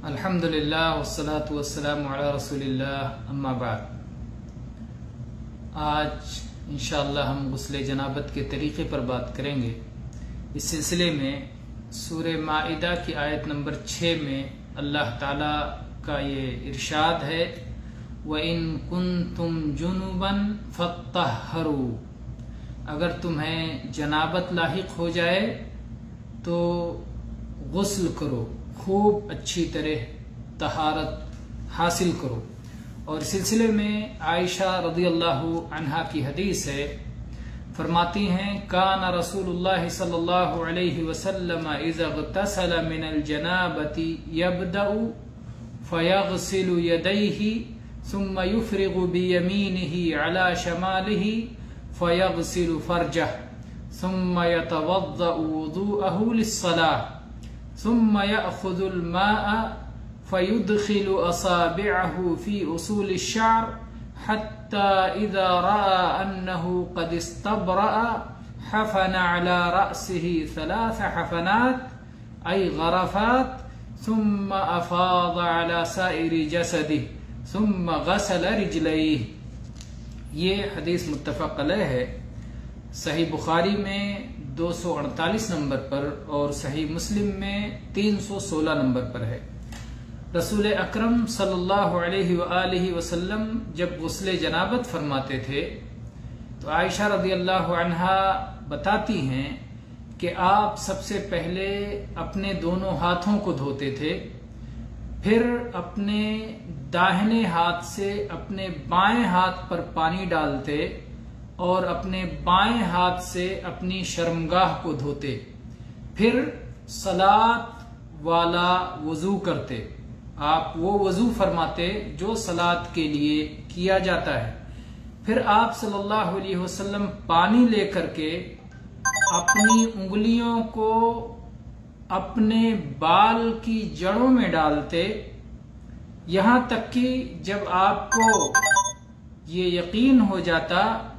الحمدللہ والصلاة والسلام علی رسول اللہ اما بعد۔ آج انشاءاللہ ہم غسل جنابت کے طریقے پر بات کریں گے۔ اس سلسلے میں سورہ مائدہ کی آیت نمبر 6 میں اللہ تعالیٰ کا یہ ارشاد ہے وَإِن كُنتُمْ جُنُبًا فَاطَّهَّرُوا، اگر تمہیں جنابت لاحق ہو جائے تو غسل کرو، خوب اچھی طرح طہارت حاصل کرو۔ اور سلسلے میں عائشہ رضی اللہ عنہا کی حدیث ہے، فرماتی ہیں کان رسول اللہ صلی اللہ علیہ وسلم اذا اغتسل من الجنابۃ یبدأ فیغسل یدیہ ثم يفرغ بيمينه على شماله فيغسل فرجه ثم يتوضأ وضوءه للصلاة ثم يأخذ الماء فيدخل أصابعه في أصول الشعر حتى إذا رأى أنه قد استبرأ حفن على رأسه 3 حفنات أي غرفات ثم أفاض على سائر جسده ثم غسل رجليه۔ یہ حدیث متفق علیہ ہے، صحیح بخاری میں 248 نمبر پر اور صحیح مسلم میں 316 نمبر پر ہے۔ رسول اکرم صلی اللہ علیہ وآلہ وسلم جب غسل جنابت فرماتے تھے تو عائشہ رضی اللہ عنہا بتاتی ہیں کہ آپ سب سے پہلے اپنے دونوں ہاتھوں کو دھوتے تھے، پھر اپنے داہنے ہاتھ سے اپنے بائیں ہاتھ پر پانی ڈالتے اور اپنے بائیں ہاتھ سے اپنی شرمگاہ کو دھوتے، پھر صلاۃ والا وضو کرتے۔ آپ وہ وضو فرماتے جو صلاۃ کے لیے کیا جاتا ہے۔ پھر آپ صلی اللہ علیہ وسلم پانی لے کر کے اپنی انگلیوں کو اپنے بال کی جڑوں میں ڈالتے، یہاں تک کہ جب آپ کو یہ یقین ہو جاتا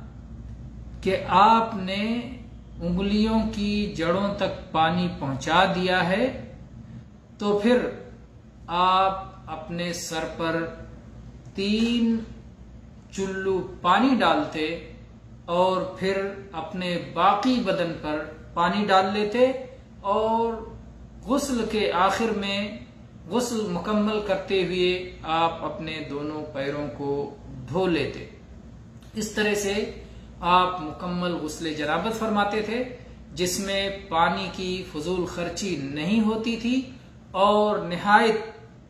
کہ آپ نے انگلیوں کی جڑوں تک پانی پہنچا دیا ہے تو پھر آپ اپنے سر پر 3 چلو پانی ڈالتے اور پھر اپنے باقی بدن پر پانی ڈال لیتے اور غسل کے آخر میں غسل مکمل کرتے ہوئے آپ اپنے دونوں پیروں کو دھو لیتے۔ اس طرح سے آپ مکمل غسل جنابت فرماتے تھے، جس میں پانی کی فضول خرچی نہیں ہوتی تھی اور نہایت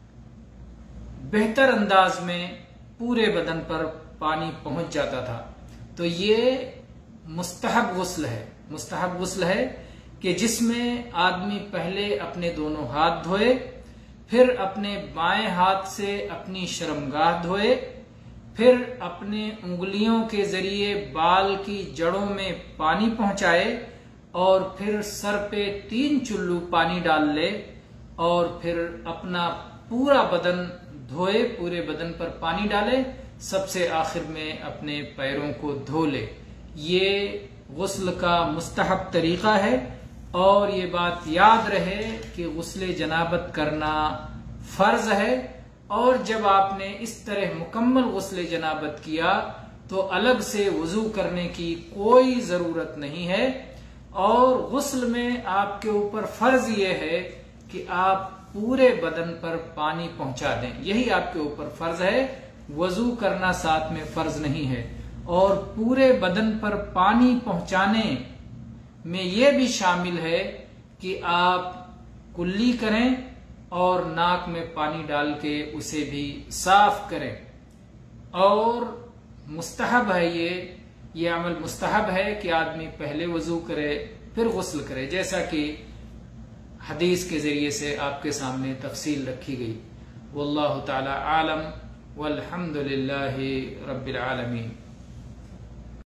بہتر انداز میں پورے بدن پر پانی پہنچ جاتا تھا۔ تو یہ مستحب غسل ہے کہ جس میں آدمی پہلے اپنے دونوں ہاتھ دھوئے، پھر اپنے بائیں ہاتھ سے اپنی شرمگاہ دھوئے، پھر اپنے انگلیوں کے ذریعے بال کی جڑوں میں پانی پہنچائے اور پھر سر پہ 3 چلو پانی ڈال لے اور پھر اپنا پورا بدن دھوئے، پورے بدن پر پانی ڈالے، سب سے آخر میں اپنے پیروں کو دھو لے۔ یہ غسل کا مستحب طریقہ ہے اور یہ بات یاد رہے کہ غسل جنابت کرنا فرض ہے، اور جب آپ نے اس طرح مکمل غسل جنابت کیا تو الگ سے وضو کرنے کی کوئی ضرورت نہیں ہے، اور غسل میں آپ کے اوپر فرض یہ ہے کہ آپ پورے بدن پر پانی پہنچا دیں، یہی آپ کے اوپر فرض ہے، وضو کرنا ساتھ میں فرض نہیں ہے۔ اور پورے بدن پر پانی پہنچانے میں یہ بھی شامل ہے کہ آپ کلی کریں اور ناک میں پانی ڈال کے اسے بھی صاف کریں۔ اور مستحب ہے، یہ عمل مستحب ہے کہ آدمی پہلے وضو کرے پھر غسل کرے، جیسا کہ حدیث کے ذریعے سے آپ کے سامنے تفصیل رکھی گئی۔ واللہ تعالی عالم والحمد للہ رب العالمین۔